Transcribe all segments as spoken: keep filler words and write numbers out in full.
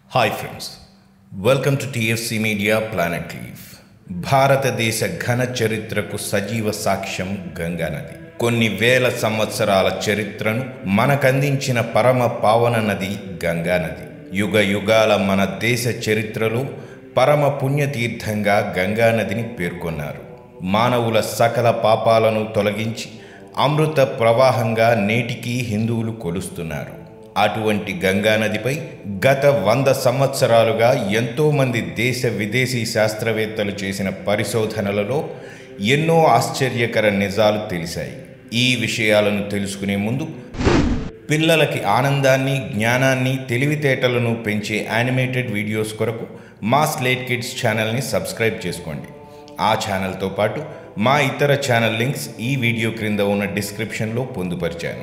Hi friends, welcome to TFC media planet leaf. భారతదేశ ఘన చరిత్రకు సజీవ సాక్ష్యం గంగా నది. కొన్ని వేల సంవత్సరాల చరిత్రను మనకందించిన పరమ పావన నది గంగా నది. యుగ యుగాల మన దేశ చరిత్రలో పరమ పుణ్యతీర్థంగా గంగా నదిని పేర్కొన్నారు. మానవుల సకల పాపాలను తొలగించి అమృత ప్రవాహంగా నేటికి హిందువులు కొలుస్తున్నారు. అటువంటి గంగా నదిపై గత వంద సంవత్సరాలుగా ఎంతోమంది దేశ విదేశీ శాస్త్రవేత్తలు చేసిన పరిశోధనలలో ఎన్నో ఆశ్చర్యకర నిజాలు తెలిసాయి. ఈ విషయాలను తెలుసుకునే ముందు పిల్లలకి ఆనందాన్ని, జ్ఞానాన్ని, తెలివితేటలను పెంచే యానిమేటెడ్ వీడియోస్ కొరకు మా స్లేట్ కిడ్స్ ఛానల్ని సబ్స్క్రైబ్ చేసుకోండి. ఆ ఛానల్తో పాటు మా ఇతర ఛానల్ లింక్స్ ఈ వీడియో క్రింద ఉన్న డిస్క్రిప్షన్లో పొందుపరిచాను.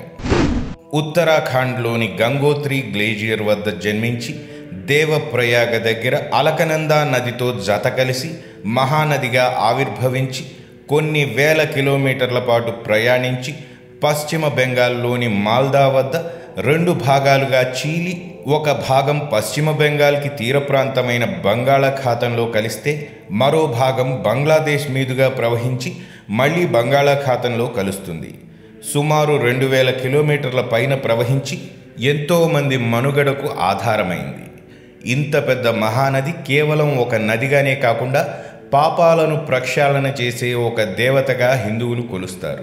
ఉత్తరాఖండ్లోని గంగోత్రి గ్లేజియర్ వద్ద జన్మించి దేవప్రయాగ దగ్గర అలకనందా నదితో జత కలిసి మహానదిగా ఆవిర్భవించి కొన్ని వేల కిలోమీటర్ల పాటు ప్రయాణించి పశ్చిమ బెంగాల్లోని మాల్దా వద్ద రెండు భాగాలుగా చీలి ఒక భాగం పశ్చిమ బెంగాల్కి తీర ప్రాంతమైన బంగాళాఖాతంలో కలిస్తే మరో భాగం బంగ్లాదేశ్ మీదుగా ప్రవహించి మళ్ళీ బంగాళాఖాతంలో కలుస్తుంది. సుమారు రెండు వేల కిలోమీటర్ల పైన ప్రవహించి ఎంతోమంది మనుగడకు ఆధారమైంది. ఇంత పెద్ద మహానది కేవలం ఒక నదిగానే కాకుండా పాపాలను ప్రక్షాళన చేసే ఒక దేవతగా హిందువులు కొలుస్తారు.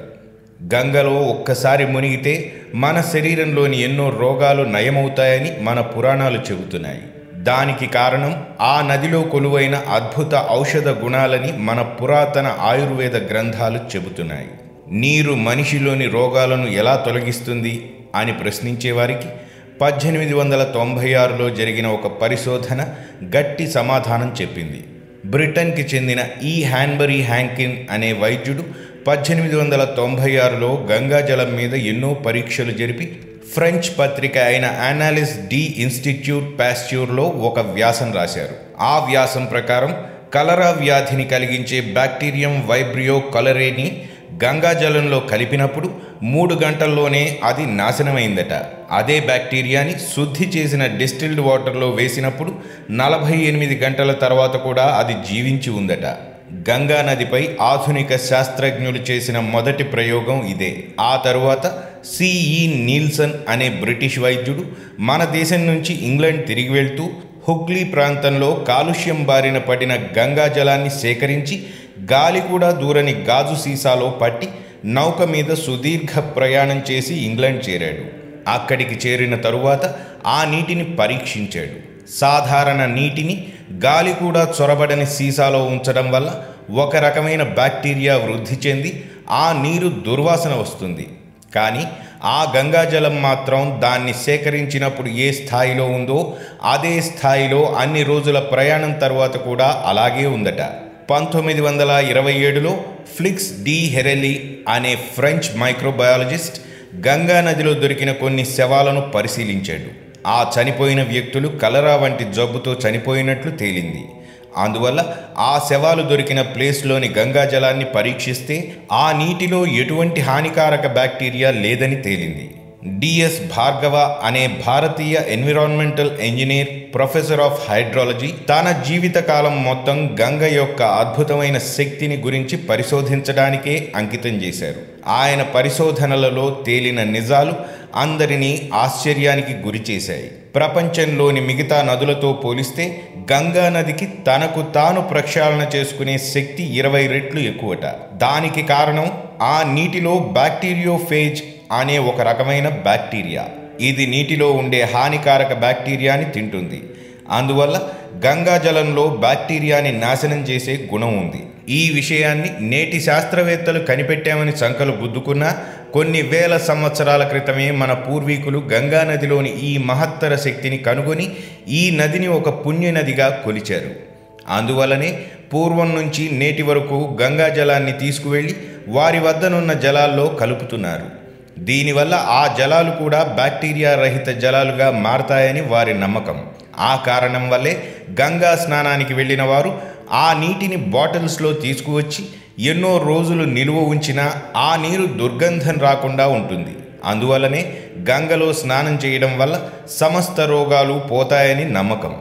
గంగలో ఒక్కసారి మునిగితే మన శరీరంలోని ఎన్నో రోగాలు నయమవుతాయని మన పురాణాలు చెబుతున్నాయి. దానికి కారణం ఆ నదిలో కొలువైన అద్భుత ఔషధ గుణాలని మన పురాతన ఆయుర్వేద గ్రంథాలు చెబుతున్నాయి. నీరు మనిషిలోని రోగాలను ఎలా తొలగిస్తుంది అని ప్రశ్నించేవారికి పద్దెనిమిది వందల తొంభై ఆరులో జరిగిన ఒక పరిశోధన గట్టి సమాధానం చెప్పింది. బ్రిటన్కి చెందిన ఈ హ్యాన్బరీ హ్యాంకిన్ అనే వైద్యుడు పద్దెనిమిది వందల తొంభై ఆరులో గంగాజలం మీద ఎన్నో పరీక్షలు జరిపి ఫ్రెంచ్ పత్రిక అయిన అనాలిస్ డి ఇన్స్టిట్యూట్ పాస్ట్యూర్లో ఒక వ్యాసం రాశారు. ఆ వ్యాసం ప్రకారం కలరా వ్యాధిని కలిగించే బ్యాక్టీరియం వైబ్రియో కలరేని గంగాజలంలో కలిపినప్పుడు మూడు గంటల్లోనే అది నాశనమైందట. అదే బ్యాక్టీరియాని శుద్ధి చేసిన డిస్టిల్డ్ వాటర్లో వేసినప్పుడు నలభై ఎనిమిది గంటల తర్వాత కూడా అది జీవించి ఉందట. గంగా నదిపై ఆధునిక శాస్త్రజ్ఞులు చేసిన మొదటి ప్రయోగం ఇదే. ఆ తరువాత సిఈ నీల్సన్ అనే బ్రిటిష్ వైద్యుడు మన దేశం నుంచి ఇంగ్లాండ్ తిరిగి వెళ్తూ హుగ్లీ ప్రాంతంలో కాలుష్యం బారిన పడిన గంగా జలాన్ని సేకరించి గాలి కూడా దూరని గాజు సీసాలో పట్టి నౌక మీద సుదీర్ఘ ప్రయాణం చేసి ఇంగ్లాండ్ చేరాడు. అక్కడికి చేరిన తరువాత ఆ నీటిని పరీక్షించాడు. సాధారణ నీటిని గాలి కూడా చొరబడని సీసాలో ఉంచడం వల్ల ఒక రకమైన బ్యాక్టీరియా వృద్ధి చెంది ఆ నీరు దుర్వాసన వస్తుంది. కానీ ఆ గంగాజలం మాత్రం దాన్ని సేకరించినప్పుడు ఏ స్థాయిలో ఉందో అదే స్థాయిలో అన్ని రోజుల ప్రయాణం తర్వాత కూడా అలాగే ఉందట. పంతొమ్మిది వందల ఇరవై ఏడులో ఫ్లిక్స్ డి హెరెలి అనే ఫ్రెంచ్ మైక్రోబయాలజిస్ట్ గంగా నదిలో దొరికిన కొన్ని శవాలను పరిశీలించాడు. ఆ చనిపోయిన వ్యక్తులు కలరా వంటి జబ్బుతో చనిపోయినట్లు తేలింది. అందువల్ల ఆ శవాలు దొరికిన ప్లేస్లోని గంగా జలాన్ని పరీక్షిస్తే ఆ నీటిలో ఎటువంటి హానికారక బ్యాక్టీరియా లేదని తేలింది. డిఎస్ భార్గవ అనే భారతీయ environmental engineer, professor of hydrology తన జీవితకాలం మొత్తం గంగ యొక్క అద్భుతమైన శక్తిని గురించి పరిశోధించడానికే అంకితం చేశారు. ఆయన పరిశోధనలలో తేలిన నిజాలు అందరినీ ఆశ్చర్యానికి గురి చేశాయి. ప్రపంచంలోని మిగతా నదులతో పోలిస్తే గంగా నదికి తనకు తాను ప్రక్షాళన చేసుకునే శక్తి ఇరవై రెట్లు ఎక్కువట. దానికి కారణం ఆ నీటిలో బ్యాక్టీరియోఫేజ్ అనే ఒక రకమైన బ్యాక్టీరియా. ఇది నీటిలో ఉండే హానికారక బ్యాక్టీరియాని తింటుంది. అందువల్ల గంగా జలంలో బ్యాక్టీరియాని నాశనం చేసే గుణం ఉంది. ఈ విషయాన్ని నేటి శాస్త్రవేత్తలు కనిపెట్టామని సంకలు గుద్దుకున్నా కొన్ని వేల సంవత్సరాల క్రితమే మన పూర్వీకులు గంగా నదిలోని ఈ మహత్తర శక్తిని కనుగొని ఈ నదిని ఒక పుణ్యనదిగా కొలిచారు. అందువల్లనే పూర్వం నుంచి నేటి వరకు గంగా జలాన్ని తీసుకువెళ్ళి వారి వద్దనున్న జలాల్లో కలుపుతున్నారు. దీనివల్ల ఆ జలాలు కూడా బ్యాక్టీరియా రహిత జలాలుగా మారతాయని వారి నమ్మకం. ఆ కారణం వల్లే గంగా స్నానానికి వెళ్ళిన వారు ఆ నీటిని బాటిల్స్లో తీసుకువచ్చి ఎన్నో రోజులు నిలువ ఉంచినా ఆ నీరు దుర్గంధం రాకుండా ఉంటుంది. అందువల్లనే గంగలో స్నానం చేయడం వల్ల సమస్త రోగాలు పోతాయని నమ్మకం.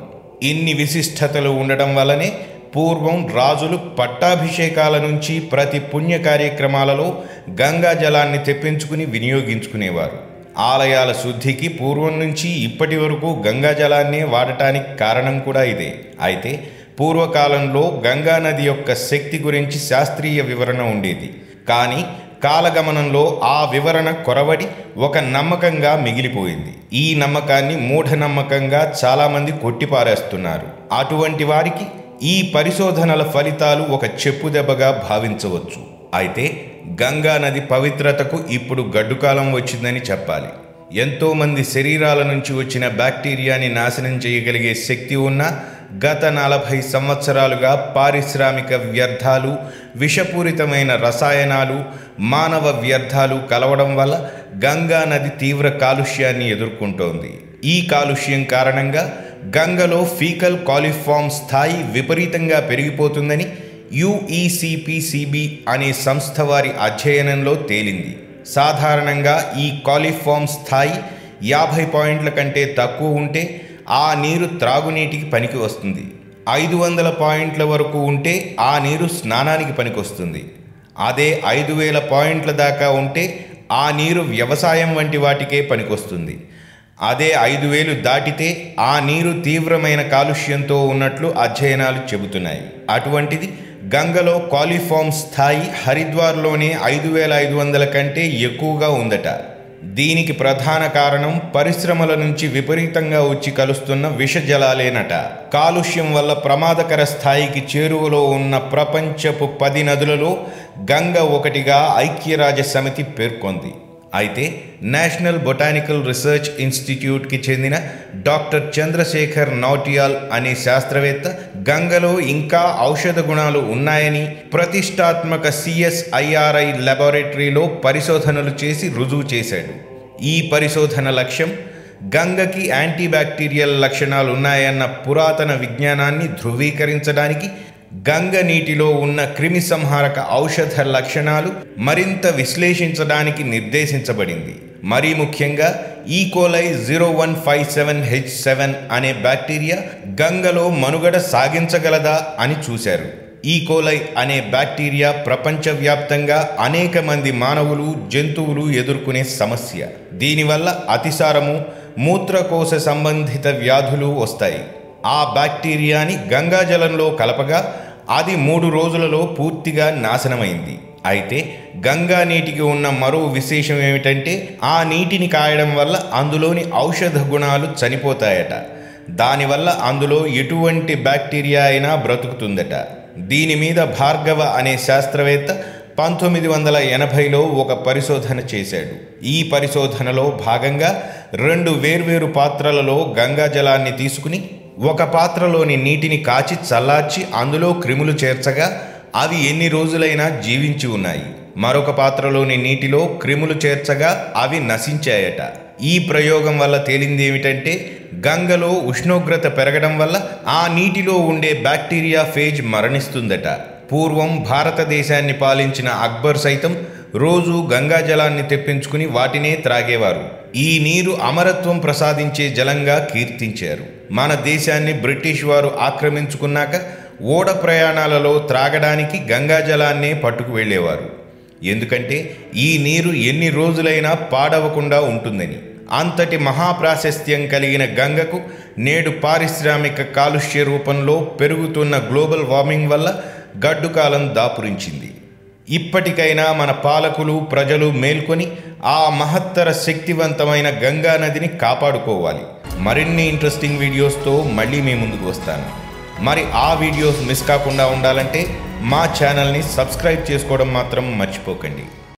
ఇన్ని విశిష్టతలు ఉండడం వల్లనే పూర్వం రాజులు పట్టాభిషేకాల నుంచి ప్రతి పుణ్య కార్యక్రమాలలో గంగా జలాన్ని తెప్పించుకుని వినియోగించుకునేవారు. ఆలయాల శుద్ధికి పూర్వం నుంచి ఇప్పటి వరకు గంగా జలాన్నే వాడటానికి కారణం కూడా ఇదే. అయితే పూర్వకాలంలో గంగా నది యొక్క శక్తి గురించి శాస్త్రీయ వివరణ ఉండేది. కానీ కాలగమనంలో ఆ వివరణ కొరవడి ఒక నమ్మకంగా మిగిలిపోయింది. ఈ నమ్మకాన్ని మూఢనమ్మకంగా చాలామంది కొట్టిపారేస్తున్నారు. అటువంటి వారికి ఈ పరిశోధనల ఫలితాలు ఒక చెప్పుదెబ్బగా భావించవచ్చు. అయితే గంగా నది పవిత్రతకు ఇప్పుడు గడ్డుకాలం వచ్చిందని చెప్పాలి. ఎంతోమంది శరీరాల నుంచి వచ్చిన బ్యాక్టీరియాని నాశనం చేయగలిగే శక్తి ఉన్న గత నలభై సంవత్సరాలుగా పారిశ్రామిక వ్యర్థాలు, విషపూరితమైన రసాయనాలు, మానవ వ్యర్థాలు కలవడం వల్ల గంగా నది తీవ్ర కాలుష్యాన్ని ఎదుర్కొంటోంది. ఈ కాలుష్యం కారణంగా గంగలో ఫీకల్ కాలిఫామ్ స్థాయి విపరీతంగా పెరిగిపోతుందని U E C P C B అనే సంస్థ వారి అధ్యయనంలో తేలింది. సాధారణంగా ఈ కాలిఫామ్ స్థాయి యాభై పాయింట్ల కంటే తక్కువ ఉంటే ఆ నీరు త్రాగునీటికి పనికి వస్తుంది. ఐదు వందల పాయింట్ల వరకు ఉంటే ఆ నీరు స్నానానికి పనికొస్తుంది. అదే ఐదు వేల పాయింట్ల దాకా ఉంటే ఆ నీరు వ్యవసాయం వంటి వాటికే పనికొస్తుంది. అదే ఐదు వేలు దాటితే ఆ నీరు తీవ్రమైన కాలుష్యంతో ఉన్నట్లు అధ్యయనాలు చెబుతున్నాయి. అటువంటిది గంగలో కాలిఫామ్ స్థాయి హరిద్వార్లోనే ఐదు వేల ఐదు వందల కంటే ఎక్కువగా ఉందట. దీనికి ప్రధాన కారణం పరిశ్రమల నుంచి విపరీతంగా వచ్చి కలుస్తున్న విష జలాలేనట. కాలుష్యం వల్ల ప్రమాదకర స్థాయికి చేరువలో ఉన్న ప్రపంచపు పది నదులలో గంగ ఒకటిగా ఐక్యరాజ్య సమితి పేర్కొంది. అయితే నేషనల్ బొటానికల్ రీసెర్చ్ ఇన్స్టిట్యూట్కి చెందిన డాక్టర్ చంద్రశేఖర్ నౌటియాల్ అనే శాస్త్రవేత్త గంగలో ఇంకా ఔషధ గుణాలు ఉన్నాయని ప్రతిష్టాత్మక C S I R I లాబొరేటరీలో పరిశోధనలు చేసి రుజువు చేశాడు. ఈ పరిశోధన లక్ష్యం గంగకి యాంటీబ్యాక్టీరియల్ లక్షణాలు ఉన్నాయన్న పురాతన విజ్ఞానాన్ని ధృవీకరించడానికి గంగ నీటిలో ఉన్న క్రిమి సంహారక ఔషధ లక్షణాలు మరింత విశ్లేషించడానికి నిర్దేశించబడింది. మరీ ముఖ్యంగా E coli zero one five seven H seven అనే బ్యాక్టీరియా గంగలో మనుగడ సాగించగలదా అని చూశారు. ఈకోలై అనే బ్యాక్టీరియా ప్రపంచవ్యాప్తంగా అనేక మంది మానవులు, జంతువులు ఎదుర్కొనే సమస్య. దీనివల్ల అతిసారము, మూత్రకోశ సంబంధిత వ్యాధులు వస్తాయి. ఆ బ్యాక్టీరియాని గంగాజలంలో కలపగా అది మూడు రోజులలో పూర్తిగా నాశనమైంది. అయితే గంగా నీటికి ఉన్న మరో విశేషం ఏమిటంటే ఆ నీటిని కాయడం వల్ల అందులోని ఔషధ గుణాలు చనిపోతాయట. దానివల్ల అందులో ఎటువంటి బ్యాక్టీరియా అయినా బ్రతుకుతుందట. దీని మీద భార్గవ అనే శాస్త్రవేత్త పంతొమ్మిది వందల ఎనభైలో ఒక పరిశోధన చేశాడు. ఈ పరిశోధనలో భాగంగా రెండు వేర్వేరు పాత్రలలో గంగా జలాన్ని తీసుకుని ఒక పాత్రలోని నీటిని కాచి చల్లార్చి అందులో క్రిములు చేర్చగా అవి ఎన్ని రోజులైనా జీవించి ఉన్నాయి. మరొక పాత్రలోని నీటిలో క్రిములు చేర్చగా అవి నశించాయట. ఈ ప్రయోగం వల్ల తేలింది ఏమిటంటే గంగలో ఉష్ణోగ్రత పెరగడం వల్ల ఆ నీటిలో ఉండే బ్యాక్టీరియా ఫేజ్ మరణిస్తుందట. పూర్వం భారతదేశాన్ని పాలించిన అక్బర్ సైతం రోజు గంగా జలాన్ని తెప్పించుకుని వాటినే త్రాగేవారు. ఈ నీరు అమరత్వం ప్రసాదించే జలంగా కీర్తించారు. మన దేశాన్ని బ్రిటిష్ వారు ఆక్రమించుకున్నాక ఓడ ప్రయాణాలలో త్రాగడానికి గంగా జలాన్నే పట్టుకు వెళ్ళేవారు. ఎందుకంటే ఈ నీరు ఎన్ని రోజులైనా పాడవకుండా ఉంటుందని. అంతటి మహాప్రాశస్త్యం కలిగిన గంగకు నేడు పారిశ్రామిక కాలుష్య రూపంలో పెరుగుతున్న గ్లోబల్ వార్మింగ్ వల్ల గడ్డుకాలం దాపురించింది. ఇప్పటికైనా మన పాలకులు, ప్రజలు మేల్కొని ఆ మహత్తర శక్తివంతమైన గంగా నదిని కాపాడుకోవాలి. మరిన్ని ఇంట్రెస్టింగ్ వీడియోస్తో మళ్ళీ మీ ముందుకు వస్తాను. మరి ఆ వీడియోస్ మిస్ కాకుండా ఉండాలంటే మా ఛానల్ని సబ్స్క్రైబ్ చేసుకోవడం మాత్రం మర్చిపోకండి.